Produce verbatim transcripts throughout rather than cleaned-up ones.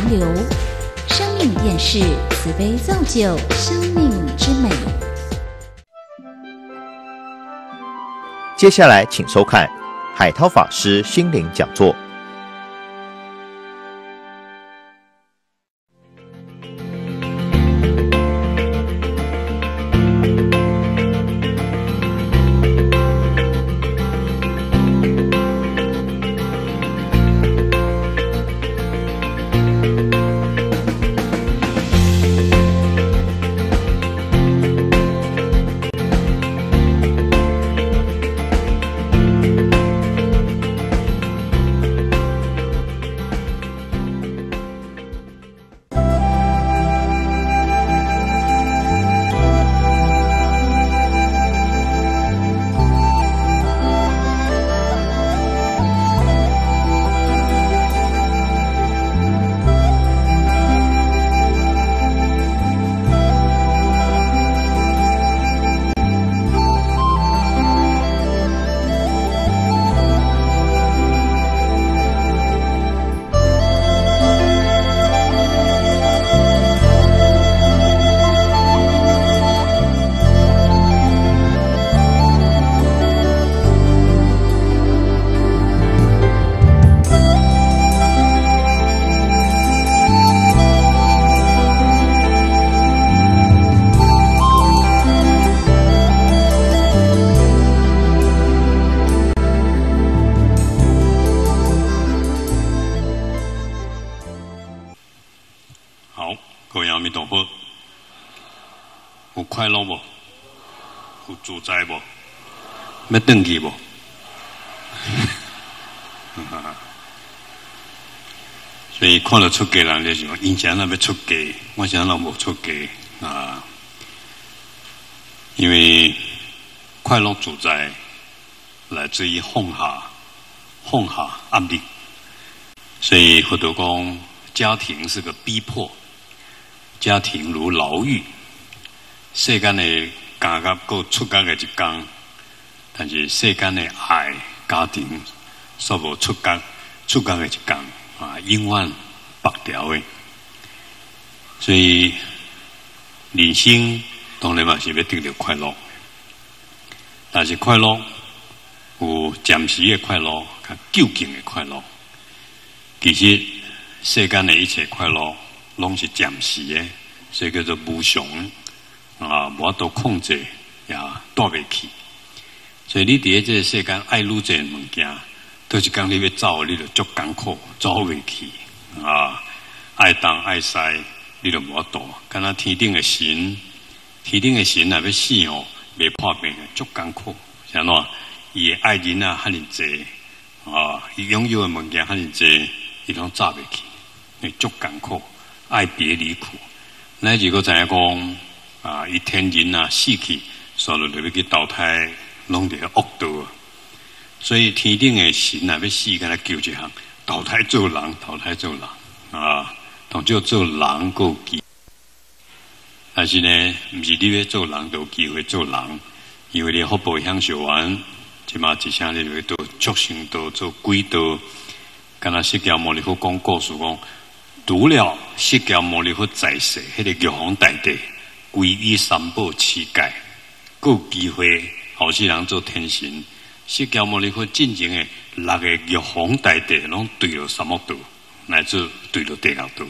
流。生命电视慈悲造就生命之美。 接下来请收看海涛法师心灵讲座。 快乐不？有自在不？要回去不？所以看到出家人就想，因前那要出家，我想那无出家啊。因为快乐自在来自于放下，放下压力。所以佛陀讲，家庭是个逼迫，家庭如牢狱。世间的家甲过出家的一天，但是世间的爱家庭煞无出家出家的一天啊，永远白条的。所以人生当然嘛是要得到快乐，但是快乐有暂时的快乐，甲究竟的快乐。其实世间的一切快乐拢是暂时的，所以叫做无常。啊，无法度控制，也带袂去。所以你伫这个世间爱愈侪物件，到一天你要走，你就足艰苦，走袂去。啊，爱东爱西，你就无法度。敢若天顶的神，天顶的神若要死哦，袂破病的，足艰苦。是安怎？伊的爱人啊，遐尼济，啊，伊拥有的物件遐尼济，伊拢走袂去，会足艰苦，爱别离苦。咱如果知影讲。啊！伊天人啊死去，所以就要去投胎，拢伫恶道。所以天顶的神啊，要死，敢若求一项投胎做人，投胎做人啊，当就做人够机。但是呢，毋是你要做人就有机会做人，因为你福报享受完，即马一声你就会到畜生道做鬼道。敢若释迦牟尼佛讲故事讲，除了释迦牟尼佛在世，迄、那个玉皇大帝。皈依三宝七戒，有机会后世人做天神。释迦牟尼佛进前的六个玉皇大帝，拢对了三恶道，乃至对了地狱道。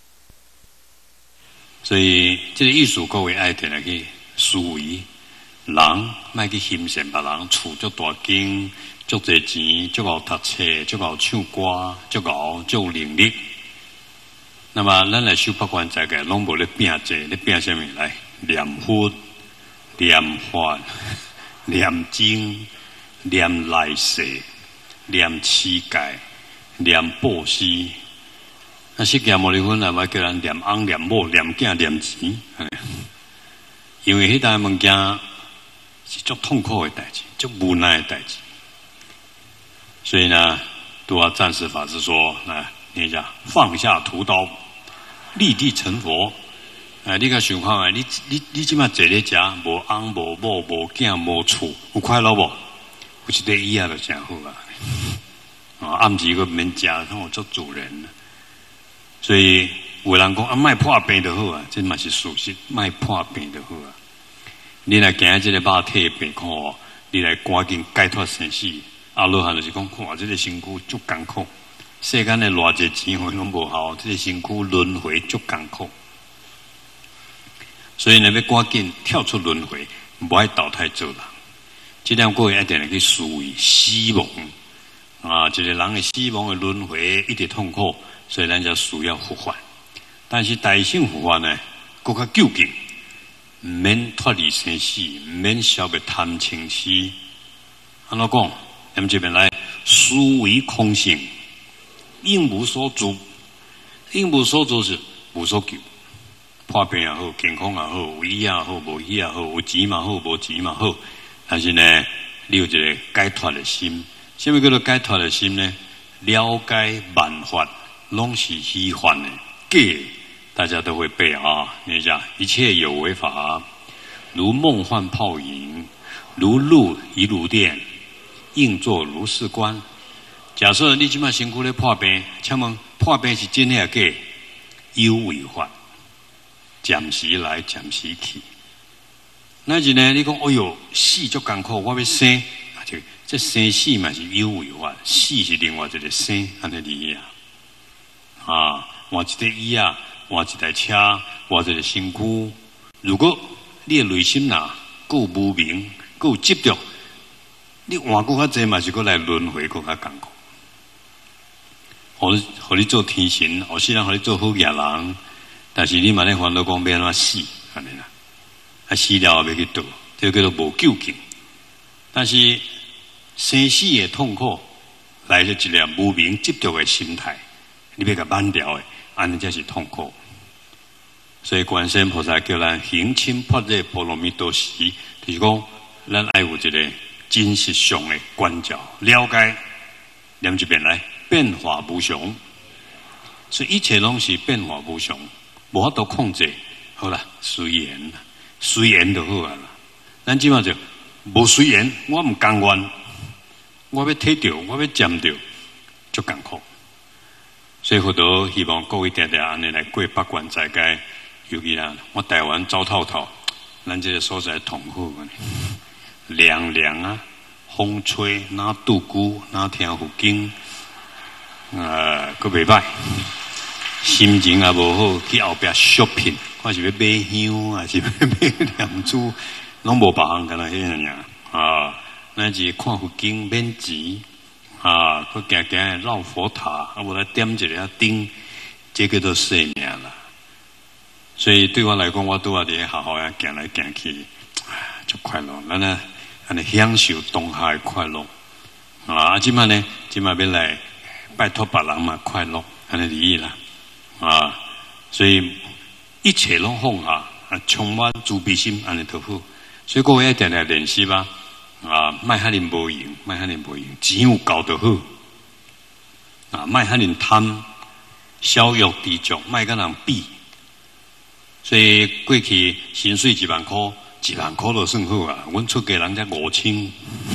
所以，这个意思各位爱听来去思维，人莫去欣赏别人厝足大间、足侪钱、足好读册、足好唱歌、足好足有能力。那么，咱来修八关斋戒，拢无咧拼者，咧拼什么来？念佛、念法、念经、念来世、念持戒、念布施。那释迦牟尼佛来，要叫人念翁、念某、念囝、念钱，因为迄代物件是足痛苦的代志，足无奈的代志。所以呢，拄啊暂时法师说，来念一下：放下屠刀。立地成佛，哎，你甲想看下，你你你即马坐咧食，无翁无某无囝无厝，有快乐无？有一块椅仔就真好啊！啊，暗时个免食，看我做主人。 所以有人讲啊，卖破病就好啊，这嘛是事实，卖破病就好啊。你来行这个肉体的病苦，你来赶紧解脱生死。啊，罗汉就是讲，哇，这个身躯足艰苦，世间的偌济钱费拢无效，这个身躯轮回足艰苦。所以呢，要赶紧跳出轮回，不爱倒胎做人。这点各位一定要去思维死亡啊，一个人的死亡的轮回一直痛苦，所以咱就需要复活。但是大乘复活呢，更加究竟，唔免脱离生死，唔免消灭贪嗔痴。安怎讲？咱们这边来，思维空性，应无所住，应无所住是无所求。破病也好，健康也好，有医也好，无医也好，有钱嘛好，无钱嘛好。但是呢，你有一个解脱的心。什么叫做解脱的心呢？了解万法拢是虚幻的，假，大家都会背啊。念一下：一切有为法，如梦幻泡影，如露亦如电，应作如是观。假设你今麦身躯咧破病，请问破病是真还是假？有为法。暂时来，暂时去。那是呢？你讲，哎哟，死足艰苦，我要生，啊，这这生死嘛是有为法，死是另外一个生，安尼理啊。啊，换一个椅啊，换一台车，换一个身躯。如果你的内心呐够无明，够执着，你换过较济嘛是过来轮回，过较艰苦。互你，互你做天神，后世人互你做好野人。但是你嘛咧烦恼讲要安怎死，安尼啦，啊死了要去倒，这叫做无究竟。但是生死的痛苦来自一粒无明执着的心态，你要甲挽掉的，安尼才是痛苦。所以观世音菩萨叫咱行深般若波罗蜜多时，就是讲咱爱有一个真实上的观照了解，念一遍来，变化无常，所以一切拢是变化无常。无法度控制，好啦，随缘，随缘就好啊啦。咱即马就无随缘，我唔甘愿，我要睇到，我要占到，足艰苦。所以佛陀希望各位定定安尼来过八关斋戒，尤其啦，我台湾走透透，咱这个所在痛苦，凉凉啊，风吹，哪拄久，哪听佛经，啊，佫袂歹。心情也无好，去后壁 shopping， 看是要买香，还是要买念珠，拢无别项，干那迄样啊。咱是看佛经免钱啊，佮行行绕佛塔，啊，无来点一个灯，这个都生命啦。所以对我来讲，我拄啊伫好好啊行来行去，就快乐。咱啊，安尼享受当下的快乐啊。即摆呢，即摆要来拜托别人嘛快乐，安尼理啦。啊，所以一切拢放下，啊，充满慈悲心，安尼就好。所以各位一定来练习吧，啊，莫遐尼无用，莫遐尼无用，钱有够就好。啊，莫遐尼贪，小欲知足，莫甲人比。所以过去薪水一万块，一万块就算好啊。阮出家人才五千，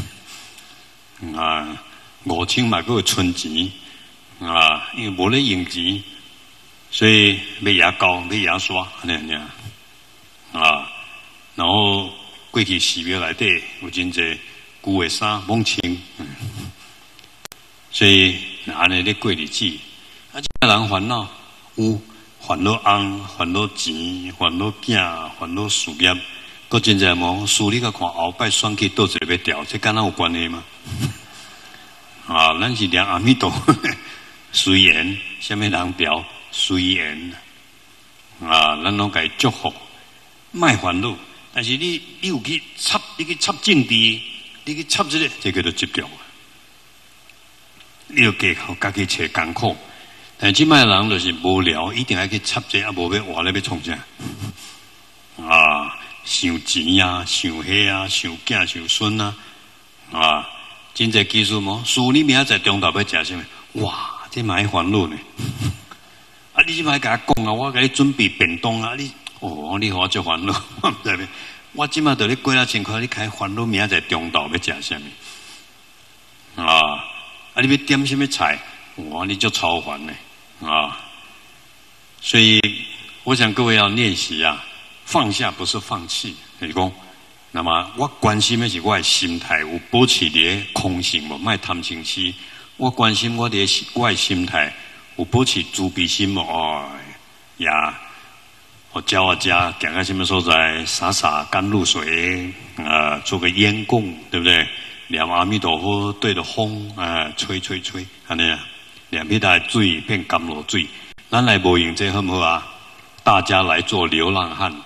啊，五千嘛，佫有存钱，啊，因为无咧用钱。所以买牙膏、买牙刷，安尼样啊，然后过去寺庙内底有真侪旧的衫罔穿，嗯，所以安尼咧过日子，啊，这人烦恼有烦恼翁、烦恼钱、烦恼囝、烦恼事业，佫真侪无事你甲看后摆选举倒一个要调，这敢若有关系吗？啊，咱是念阿弥陀佛，随缘，啥物人调？随缘啊，咱拢该祝福，莫烦恼。但是你你有去插，你去插政治，你去插这个，这个就执着。你要家靠家己找艰苦，但即摆人就是无聊，一定要去插这，啊无要活咧要创啥？啊，想钱啊，想迄啊，想囝想孙啊，啊，真侪技术无？输你明仔载中昼要食啥物？哇，这蛮烦恼呢。啊！你即摆甲我讲啊，我甲你准备便当啊！你哦，你互我足烦恼，我毋知咧。我即摆着咧过了真快，你开烦恼明仔载中昼要食啥物？啊！啊！你要点什么菜？哇！你足超烦咧啊！ 所以我想各位要练习啊，放下不是放弃，就是讲，那么我关心的是我的心态有保持伫空性无，莫贪嗔痴。我关心我的我的心态有保持慈悲心无，哦呀。我教我家讲个什么所在，洒洒甘露水，啊、呃，做个烟供，对不对？念阿弥陀佛，对着风啊、呃，吹吹吹，安尼啊，念迄台水变甘露水。咱来无用这好唔好啊？大家来做流浪汉，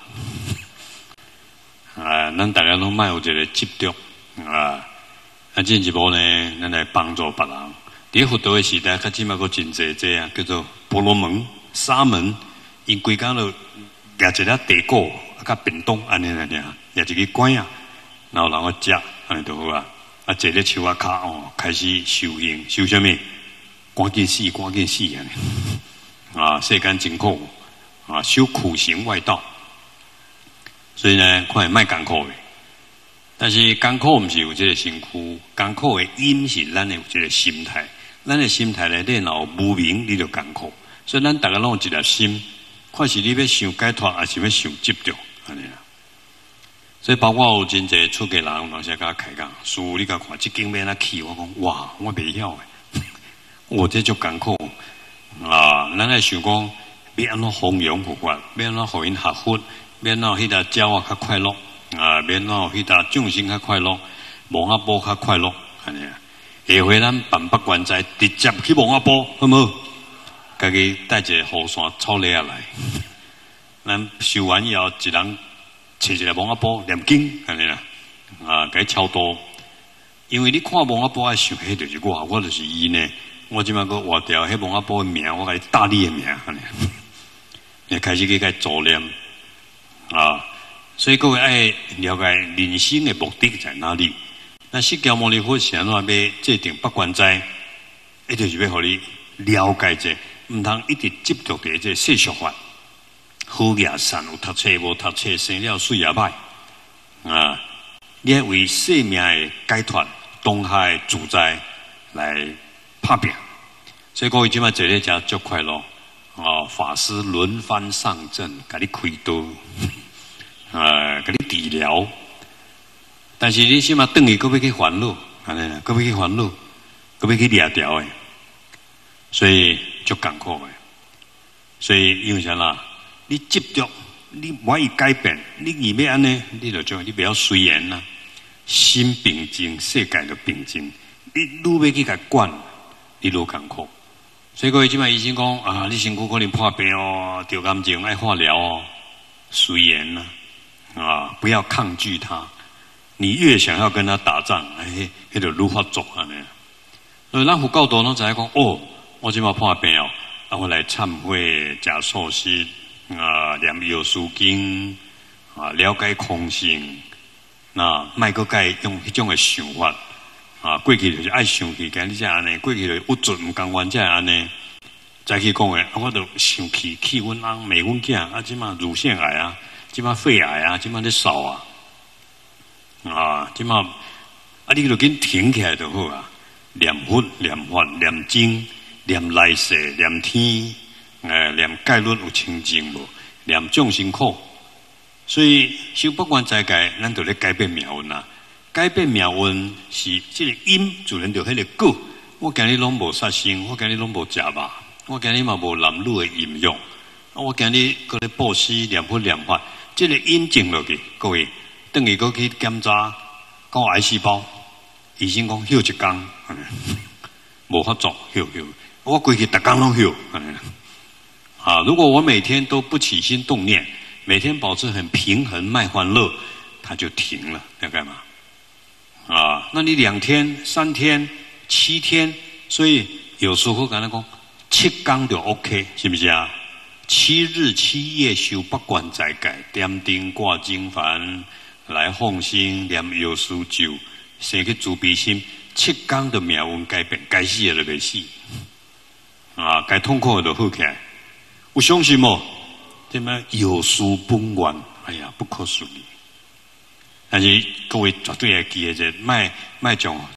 啊，咱大家拢卖有一个执着啊，啊，进一步呢，咱来帮助别人。伫佛道的时代，较起码个真济这啊，叫做婆罗门、沙门，因规家都。夹一粒地果，啊，甲便当安尼安尼啊，夹一个管啊，然后然后食，安尼就好啊。啊，坐咧树啊骹哦，开始修行，修什么？赶紧死，赶紧死安尼。啊，世间真苦啊，修苦行外道。所以呢，看会卖艰苦的，但是艰苦毋是有这个辛苦，艰苦的因是咱的有这个心态，咱的心态内底若有无明，你就艰苦。所以咱大家拢有一粒心。看是你要想解脱，还是要想执着，安尼啦。所以包括有真侪出家人，有时甲我开讲，师父你甲看，即经要安怎起？我讲哇，我袂晓诶，我这就艰苦啊！咱来想讲，要安怎弘扬佛法，要安怎互因学佛，要安怎迄搭教我较快乐啊，要安怎迄搭众生较快乐，蒙阿波较快乐，安尼啊。下回咱办八关斋，直接去蒙阿波，好唔好？家己带一个雨伞抄咧下来，咱修完以后，一人摕一个蒙阿波念经，安尼啦，啊，给超多。因为你看蒙阿波爱想，迄就是我，我就是伊呢。我即摆个换掉迄蒙阿波的名，我甲你大你的名，安尼，你开始去甲做念啊。所以各位爱了解人生的目的在哪里？那释迦牟尼佛是安怎要制定八关斋，一就是要互你了解这。唔通一直执着伫这世俗法，好也善，有读册无读册，生了水也歹啊！你要为生命的解脱、当下的自在来打拼。所以各位今麦坐咧遮足快乐啊！法师轮番上阵，甲你开刀，啊，甲你治疗。但是你起码等于搁要去烦恼，安尼，搁要去烦恼，搁要去掠掉诶。所以就艰苦诶，所以因为啥啦？你执着，你无以改变，你而要安尼，你就做，你不要随缘啦。心平静，世界就平静。你愈要去甲管，你愈艰苦。所以各位即摆医生讲啊，你身躯可能破病哦，得癌症爱化疗哦，随缘啦，啊，不要抗拒它。你越想要跟他打仗，哎，迄就愈发作安尼。所以咱佛教徒拢知影讲哦。我即马破病哦，啊，我来忏悔、食素食啊，念药师经啊，了解空性，那莫个改用迄种的想法啊，过去就是爱想起，今日才安尼，过去就不准唔甘愿才安尼，再去讲诶，我都想起气阮翁、骂阮囝，啊，即马乳腺癌啊，即马肺癌啊，即马咧烧啊，啊，即马啊，你就紧停起来就好啊，念佛、念法、念经。念来世，念天，诶，念戒律有清净无？念众生苦，所以修八关斋戒，咱就咧改变命运啦。改变命运是这个因，自然就迄个果。我今日拢无杀生，我今日拢无食肉，我今日嘛无男女的淫欲，我今日搁咧布施、念佛、念法，这个因种落去，各位，等于搁去检查高癌细胞，医生讲休一工，无法做休休。我过去逐工拢有，啊！如果我每天都不起心动念，每天保持很平衡、卖欢乐，它就停了，要干嘛？啊！那你两天、三天、七天，所以有时候跟他讲七天就 OK， 是不是啊？七日七夜修八关斋戒，点灯挂经幡，来奉心念药师咒，生起慈悲心，七天的命运改变，该死的就袂死。啊，该痛苦的就好起来，有相信无？对吗？有书本愿，哎呀，不可思议。但是各位绝对要记得，卖卖将